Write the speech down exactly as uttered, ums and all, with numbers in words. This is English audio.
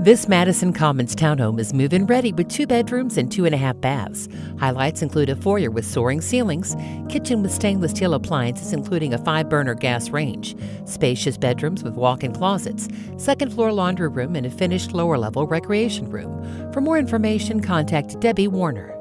This Madison Commons townhome is move-in ready with two bedrooms and two and a half baths. Highlights include a foyer with soaring ceilings, kitchen with stainless steel appliances including a five-burner gas range, spacious bedrooms with walk-in closets, second-floor laundry room, and a finished lower-level recreation room. For more information, contact Debbie Woerner.